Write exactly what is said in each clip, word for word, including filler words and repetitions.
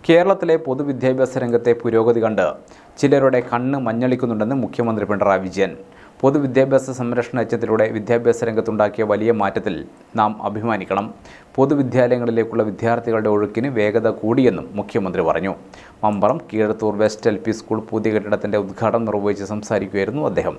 കേരളത്തിലെ പൊതുവിദ്യാഭ്യാസ രംഗത്തെ പുരോഗതി കണ്ട് ചിലരുടെ കണ്ണ് മഞ്ഞളിക്കുന്നുണ്ടെന്ന് മുഖ്യമന്ത്രി പിണറായി വിജയൻ. പൊതുവിദ്യാഭ്യാസ സംരക്ഷണ യജ്ഞത്തിലൂടെ വിദ്യാഭ്യാസ രംഗത്തുണ്ടാക്കിയ വലിയ മാറ്റത്തിൽ നാം അഭിമാനിക്കണം. പൊതുവിദ്യാലയങ്ങളിലേക്കുള്ള വിദ്യാർത്ഥികളുടെ ഒഴുക്കിന് വേഗത കൂടിയെന്നും മുഖ്യമന്ത്രി പറഞ്ഞു. Mambaram Keezhathur west L P school പുതിയ കെട്ടിടത്തിന്റെ ഉദ്ഘാടനം നിർവഹിച്ച് സംസാരിക്കുകയായിരുന്നു അദ്ദേഹം.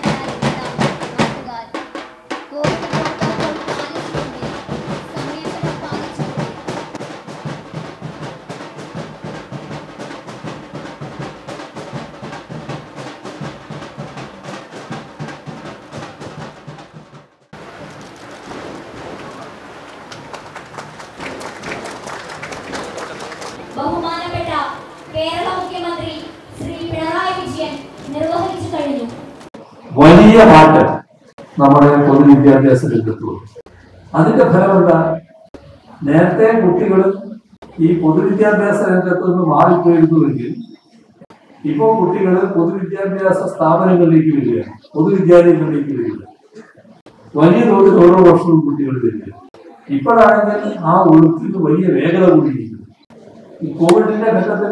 ബഹുമാനപ്പെട്ട കേരള മുഖ്യമന്ത്രി ശ്രീ പിണറായി വിജയൻ നിർവഹിച്ചു കഴിഞ്ഞു. വലിയ മാറ്റം നമ്മുടെ പൊതുവിദ്യാഭ്യാസ രംഗത്ത്. അതിന്റെ ഫലം എന്താ? നേരത്തെ കുട്ടികൾ ഈ പൊതുവിദ്യാഭ്യാസ രംഗത്ത് നിന്ന് മാറിപ്പോയിരുന്നുവെങ്കിൽ ഇപ്പോൾ കുട്ടികൾ പൊതുവിദ്യാഭ്യാസ സ്ഥാപനങ്ങളിലേക്ക് വരികയാണ്, പൊതുവിദ്യാലയങ്ങളിലേക്ക് വരികയാണ്. വലിയ തോതിൽ ഓരോ വർഷവും കുട്ടികൾ വരിക. ഇപ്പോഴാണെങ്കിൽ ആ ഒഴുക്കിന് വലിയ വേഗത കൂടിയിരിക്കുന്നു. ഈ കോവിഡിന്റെ ഘട്ടത്തിൽ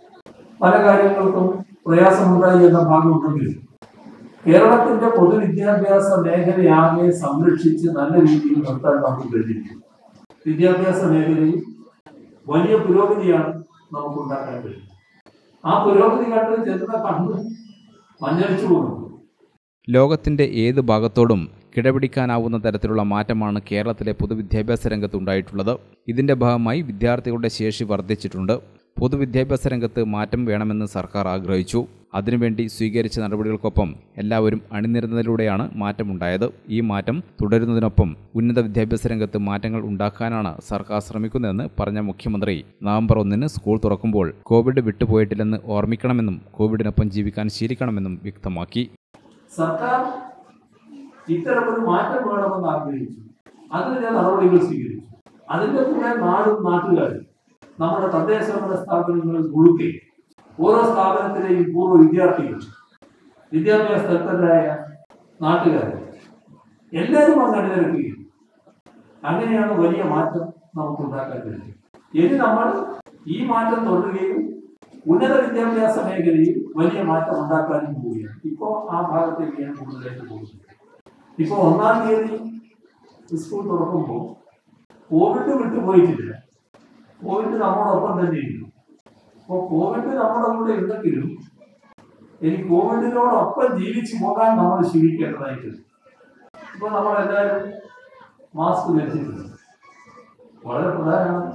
പല കാര്യങ്ങൾക്കും പ്രയാസമുണ്ടായി എന്ന ഭാഗമുണ്ടെങ്കിലും കേരളത്തിന്റെ പൊതുവിദ്യാഭ്യാസ മേഖലയാകെ സംരക്ഷിച്ച് നല്ല രീതിയിൽ നിർത്താൻ നമുക്ക് കഴിഞ്ഞിരിക്കുന്നു. വിദ്യാഭ്യാസ മേഖലയിൽ വലിയ പുരോഗതിയാണ് നമുക്ക് ഉണ്ടാക്കാൻ കഴിയുന്നത്. ആ പുരോഗതി കണ്ട് ചെറുത കണ്ണ് മഞ്ഞളിച്ചു പോകുന്നു. ലോകത്തിന്റെ ഏത് ഭാഗത്തോടും കിടപിടിക്കാനാവുന്ന തരത്തിലുള്ള മാറ്റമാണ് കേരളത്തിലെ പൊതുവിദ്യാഭ്യാസ രംഗത്തുണ്ടായിട്ടുള്ളത്. ഇതിന്റെ ഭാഗമായി വിദ്യാർത്ഥികളുടെ ശേഷി വർദ്ധിച്ചിട്ടുണ്ട്. പൊതുവിദ്യാഭ്യാസ രംഗത്ത് മാറ്റം വേണമെന്ന് സർക്കാർ ആഗ്രഹിച്ചു. അതിനുവേണ്ടി സ്വീകരിച്ച നടപടികൾക്കൊപ്പം എല്ലാവരും അണിനിരുന്നതിലൂടെയാണ് മാറ്റമുണ്ടായത്. ഈ മാറ്റം തുടരുന്നതിനൊപ്പം ഉന്നത വിദ്യാഭ്യാസ രംഗത്ത് മാറ്റങ്ങൾ ഉണ്ടാക്കാനാണ് സർക്കാർ ശ്രമിക്കുന്നതെന്ന് പറഞ്ഞ മുഖ്യമന്ത്രി നവംബർ ഒന്നിന് സ്കൂൾ തുറക്കുമ്പോൾ കോവിഡ് വിട്ടുപോയിട്ടില്ലെന്ന് ഓർമ്മിക്കണമെന്നും കോവിഡിനൊപ്പം ജീവിക്കാൻ ശീലിക്കണമെന്നും വ്യക്തമാക്കി. സർക്കാർ ഇത്തരമൊരു മാറ്റം വേണമെന്ന് ആഗ്രഹിച്ചു. അതിന് ഞാൻ നടപടികൾ സ്വീകരിച്ചു. അതിന്റെ കൂടെ നാടും നാട്ടുകാരും നമ്മുടെ തദ്ദേശഭരണ സ്ഥാപനങ്ങളിൽ മുഴുക്കെ ഓരോ സ്ഥാപനത്തിലെയും പൂർവ്വ വിദ്യാർത്ഥികൾ, വിദ്യാഭ്യാസ തൽപരരായ നാട്ടുകാർ എല്ലാവരും അങ്ങ് അണിനിരക്കുകയും അങ്ങനെയാണ് വലിയ മാറ്റം നമുക്ക് ഉണ്ടാക്കാൻ കഴിയും. ഇനി നമ്മൾ ഈ മാറ്റം തുടരുകയും ഉന്നത വിദ്യാഭ്യാസ മേഖലയിൽ വലിയ മാറ്റം ഉണ്ടാക്കാനും പോവുകയാണ്. ഇപ്പോൾ ആ ഭാഗത്തേക്ക് ഞാൻ കൂടുതലായിട്ട് പോകുന്നത്. ഇപ്പൊ ഒന്നാം തീയതി സ്കൂൾ തുറക്കുമ്പോൾ കോവിഡ് വിട്ടുപോയിട്ടില്ല. കോവിഡ് നമ്മളോടൊപ്പം തന്നെയുണ്ട്. അപ്പോൾ കോവിഡ് നമ്മുടെ കൂടെ ഉണ്ടെങ്കിലും ഇനി കോവിഡിനോടൊപ്പം ജീവിച്ചു പോകാൻ നമ്മൾ ശീലിക്കേണ്ടതായിട്ടുണ്ട്. ഇപ്പൊ നമ്മളെല്ലാവരും മാസ്ക് ധരിച്ചിട്ടുണ്ട്, വളരെ പ്രധാനമാണ്.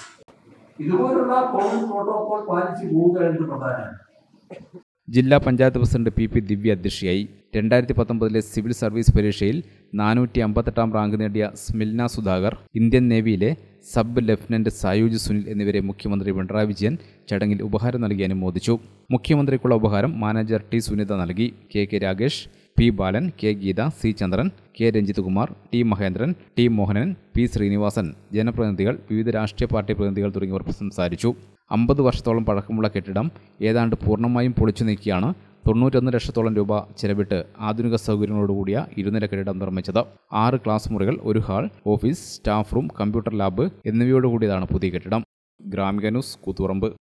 ഇതുപോലുള്ള കോവിഡ് പ്രോട്ടോകോൾ പാലിച്ചു പോവുക എന്ന് പ്രധാനമാണ്. ജില്ലാ panchayat president P P Divya അധ്യക്ഷയായി. രണ്ടായിരത്തി പത്തൊമ്പതിലെ സിവിൽ സർവീസ് പരീക്ഷയിൽ നാനൂറ്റി അമ്പത്തെട്ടാം റാങ്ക് നേടിയ സ്മിൽന സുധാകർ, ഇന്ത്യൻ നേവിയിലെ സബ് ലഫ്റ്റനന്റ് സായൂജ് സുനിൽ എന്നിവരെ മുഖ്യമന്ത്രി പിണറായി വിജയൻ ചടങ്ങിൽ ഉപഹാരം നൽകി അനുമോദിച്ചു. മുഖ്യമന്ത്രിക്കുള്ള ഉപഹാരം മാനേജർ ടി സുനിത നൽകി. K K Ragesh, P Balan, K Geetha, C Chandran, K Ranjith Kumar, T Mahendran, T Mohanan, P Srinivasan, ജനപ്രതിനിധികൾ, വിവിധ രാഷ്ട്രീയ പാർട്ടി പ്രതിനിധികൾ തുടങ്ങിയവർ സംസാരിച്ചു. അമ്പത് വർഷത്തോളം പഴക്കമുള്ള കെട്ടിടം ഏതാണ്ട് പൂർണ്ണമായും പൊളിച്ചു നീക്കിയാണ് തൊണ്ണൂറ്റൊന്ന് ലക്ഷത്തോളം രൂപ ചെലവിട്ട് ആധുനിക സൗകര്യങ്ങളോടുകൂടിയ ഇരുനില കെട്ടിടം നിർമ്മിച്ചത്. ആറ് ക്ലാസ് മുറികൾ, ഒരു hall, office, staff room, computer lab എന്നിവയോടുകൂടിയതാണ് പുതിയ കെട്ടിടം. ഗ്രാമിക ന്യൂസ്, കൂത്തുപറമ്പ്.